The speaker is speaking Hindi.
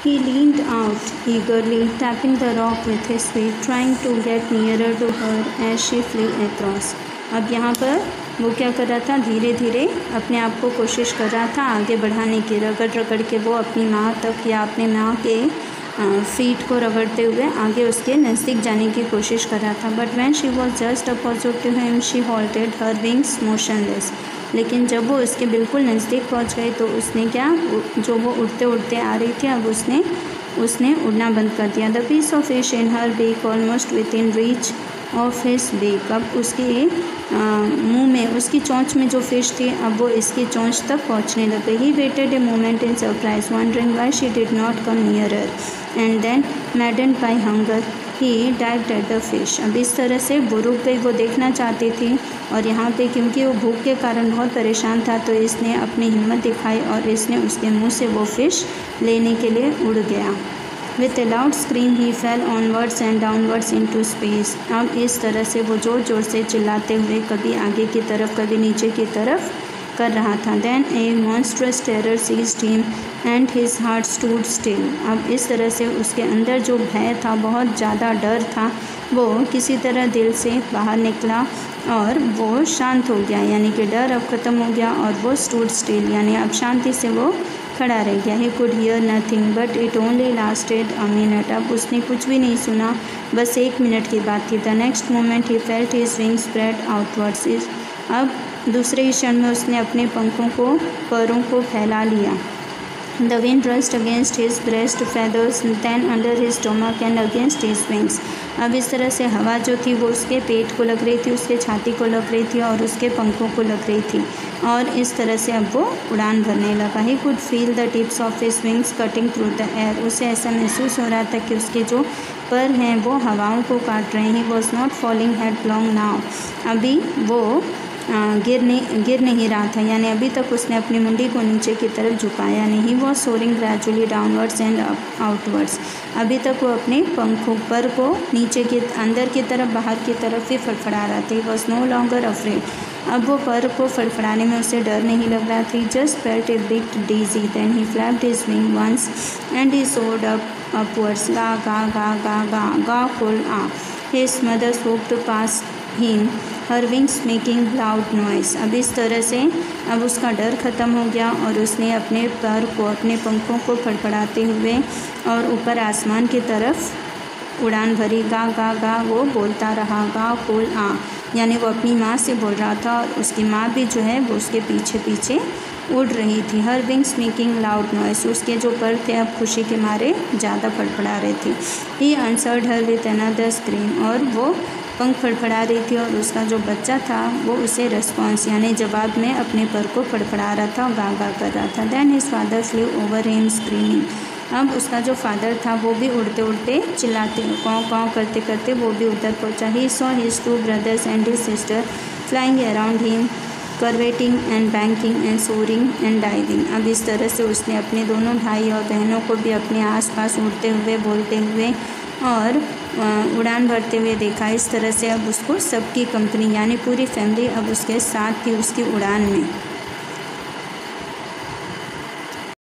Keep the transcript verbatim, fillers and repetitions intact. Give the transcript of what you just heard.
He leaned out eagerly, tapping the rock with his feet, trying to get nearer to her as she flew across. अब यहाँ पर वो क्या कर रहा था, धीरे धीरे अपने आप को कोशिश कर रहा था आगे बढ़ाने की, रगड़ रगड़ के वो अपनी माँ तक या अपने माँ के फीट को रगड़ते हुए आगे उसके नज़दीक जाने की कोशिश कर रहा था. But when she was just opposite to him she halted her wings motionless. लेकिन जब वो उसके बिल्कुल नज़दीक पहुंच गई तो उसने क्या, जो वो उड़ते उड़ते आ रही थी अब उसने उसने उड़ना बंद कर दिया. The piece of fish in her beak almost within reach of his beak. अब उसके मुंह में, उसकी चोंच में जो फ़िश थी अब वो इसकी चोंच तक पहुंचने लग गई. He waited a moment in surprise wondering why she did not come nearer and then maddened by hunger he dived at the fish. अब इस तरह से वो रुक गई, वो देखना चाहती थी और यहाँ पे क्योंकि वो भूख के कारण बहुत परेशान था तो इसने अपनी हिम्मत दिखाई और इसने उसके मुंह से वो फ़िश लेने के लिए उड़ गया. With a loud scream he fell onwards and downwards into space. अब इस तरह से वो ज़ोर ज़ोर से चिल्लाते हुए कभी आगे की तरफ कभी नीचे की तरफ कर रहा था. Then a monstrous terror seized him and his heart stood still. अब इस तरह से उसके अंदर जो भय था, बहुत ज़्यादा डर था, वो किसी तरह दिल से बाहर निकला और वो शांत हो गया. यानी कि डर अब ख़त्म हो गया और वो स्टूड स्टिल यानी अब शांति से वो खड़ा रह गया. He could hear nothing but it only lasted a minute. अब उसने कुछ भी नहीं सुना, बस एक मिनट की बात थी. The next moment he felt his wings spread outwards. अब दूसरे ही क्षण में उसने अपने पंखों को, पैरों को फैला लिया. The wind rushed against his breast feathers, then under his stomach and against his wings. अब इस तरह से हवा जो थी वो उसके पेट को लग रही थी, उसके छाती को लग रही थी और उसके पंखों को लग रही थी और इस तरह से अब वो उड़ान भरने लगा. He could feel the tips of his wings cutting through the air. उसे ऐसा महसूस हो रहा था कि उसके जो पर हैं वो हवाओं को काट रहे हैं. He was not falling headlong now. अभी वो गिर नहीं गिर नहीं रहा था, यानी अभी तक उसने अपनी मुंडी को नीचे की तरफ झुकाया नहीं. Was soaring gradually downwards and outwards. अभी तक वो अपने पंखों पर को नीचे की अंदर की तरफ बाहर की तरफ ही फड़फड़ा रहा था. Was no longer afraid. अब वो पर को फड़फड़ाने में उसे डर नहीं लग रहा था. Just felt a bit dizzy. Then he flapped his wing once and he soared up upwards. गा गा गा गा गा गा फुल आ. His mother swooped past him, her wings making loud noise. अब इस तरह से अब उसका डर ख़त्म हो गया और उसने अपने पर को, अपने पंखों को फड़फड़ाते हुए और ऊपर आसमान की तरफ उड़ान भरी. गा गा गा वो बोलता रहा. गा फुल आ यानी वो अपनी माँ से बोल रहा था और उसकी माँ भी जो है वो उसके पीछे पीछे उड़ रही थी. Her wings making loud noise. उसके जो पर थे अब खुशी के मारे ज़्यादा फड़फड़ा रहे थे. He answered her with another scream. और वो पंख फड़फड़ा रही थी और उसका जो बच्चा था वो उसे रिस्पॉन्स यानी जवाब में अपने पर को फड़फड़ा रहा था और गा गा कर रहा था. Then his father flew over him screaming. अब उसका जो फादर था वो भी उड़ते उड़ते चिल्लाते कौं कौं करते करते वो भी उधर पहुंचा. He saw his two brothers and his sister flying around him, curveting and banking and soaring and diving. अब इस तरह से उसने अपने दोनों भाई और बहनों को भी अपने आसपास उड़ते हुए, बोलते हुए और उड़ान भरते हुए देखा. इस तरह से अब उसको सबकी कंपनी यानी पूरी फैमिली अब उसके साथ थी उसकी उड़ान में.